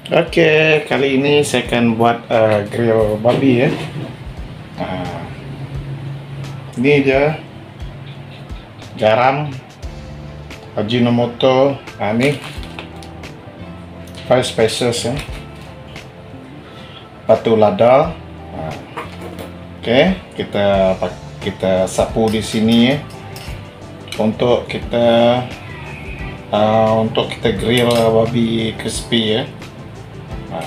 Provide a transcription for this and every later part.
Oke, kali ini saya akan buat grill babi ya. Nah, ini dia garam, Ajinomoto, ini 5 spices ya. Batu lada. Nah, oke, kita sapu di sini ya. Untuk kita grill babi crispy ya. Nah,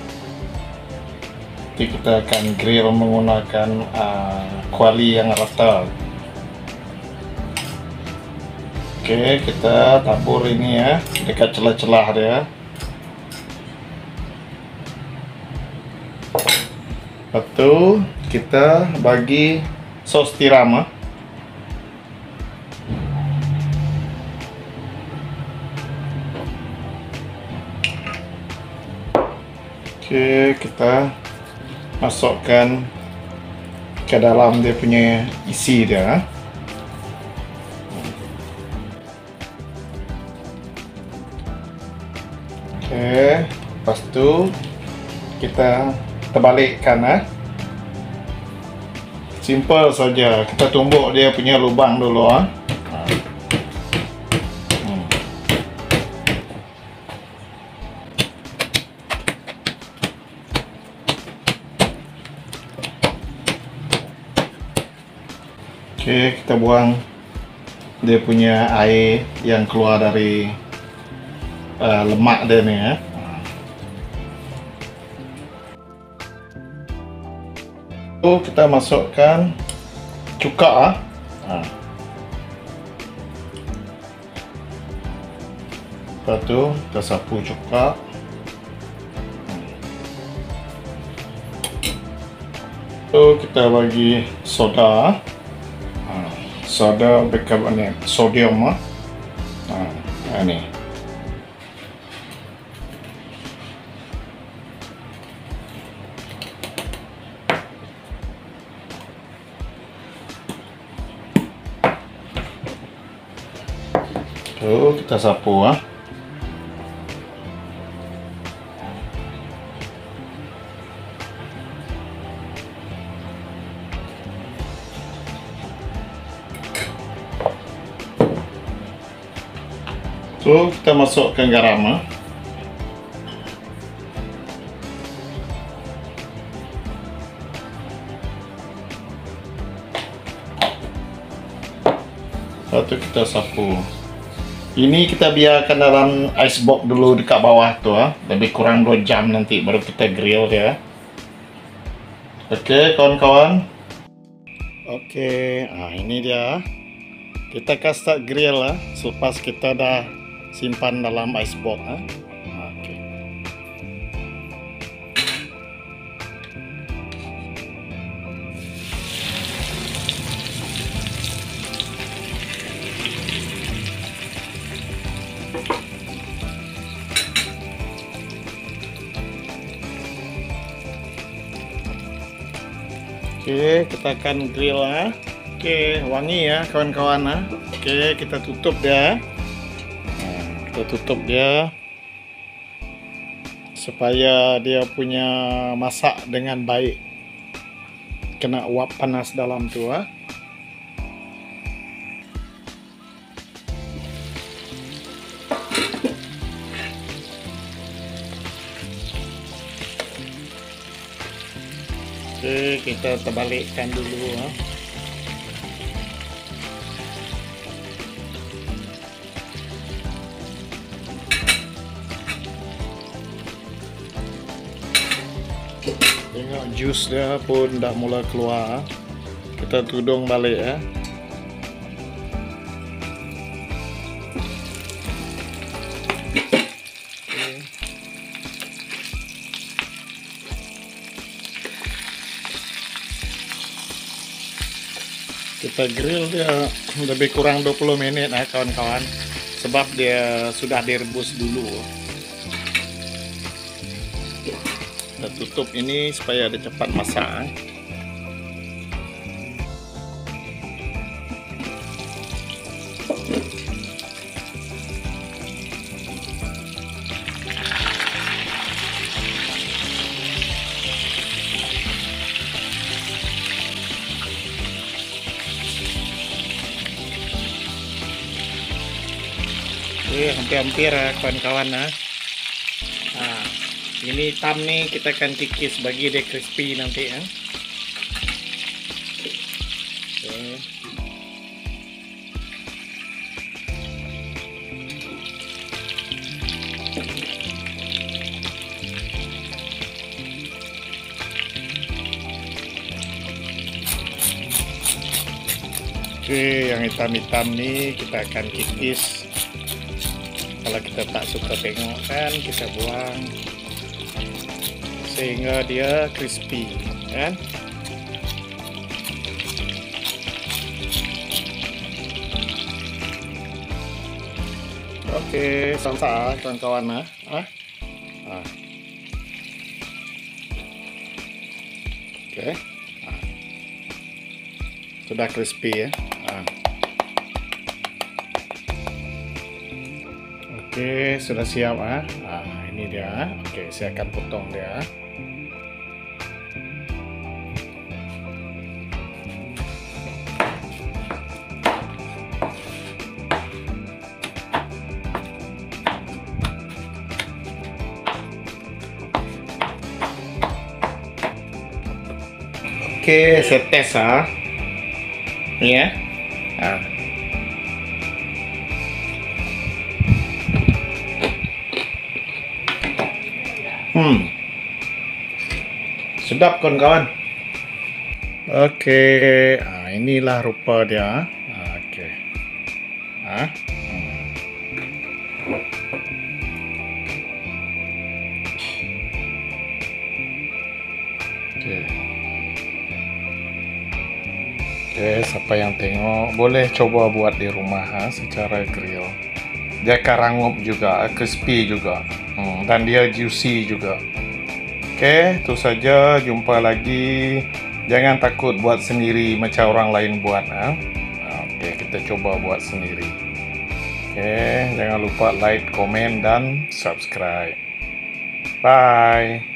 nanti kita akan grill menggunakan kuali yang rata. Oke, kita tabur ini ya dekat celah-celah dia. Lepas itu kita bagi sos tiram. Oke, kita masukkan ke dalam dia punya isi dia. Oke, lepas itu kita terbalikkan. Simple saja, kita tumbuk dia punya lubang dulu. Oke, kita buang dia punya air yang keluar dari lemak dia nih ya. Kita masukkan cuka. Lepas itu kita sapu cuka. Kita bagi soda. Soda bikarbonat sodium. Ini. Kita sapu. Kita masukkan garam. Lalu kita sapu. Ini kita biarkan dalam ice box dulu dekat bawah tuh, lebih kurang 2 jam nanti baru kita grill ya. Oke kawan-kawan. Oke, ini dia. Kita akan start grill selepas kita dah simpan dalam ice box. Oke. Oke, kita akan grill. Oke, wangi ya kawan-kawan. Oke, kita tutup dia. Kita tutup dia supaya dia punya masak dengan baik, kena uap panas dalam tu. Oke, kita terbalikkan dulu. Tengok jus dia pun dah mula keluar. Kita tudung balik ya. Kita grill dia lebih kurang 20 menit kawan-kawan, sebab dia sudah direbus dulu. Kita tutup ini supaya dia cepat masak. Oke, hampir-hampir ya kawan-kawan ya. Nah, ini hitam nih kita akan kikis bagi dia crispy nanti ya. Oke. Oke, yang hitam-hitam nih kita akan kikis. Kalau kita tak suka tengok kan, kita buang sehingga dia crispy kan. Oke, salsa kawan-kawan ah. Oke. Sudah crispy ya. Oke, sudah siap ini dia. Oke, saya akan potong dia. Oke, saya tes ya. Sedap kawan-kawan. Oke, inilah rupa dia. Oke. Oke, siapa yang tengok boleh coba buat di rumah secara grill. Dia karangup juga, crispy juga, dan dia juicy juga. Oke, itu saja. Jumpa lagi. Jangan takut buat sendiri macam orang lain buat. Oke, kita coba buat sendiri. Oke, jangan lupa like, komen, dan subscribe. Bye.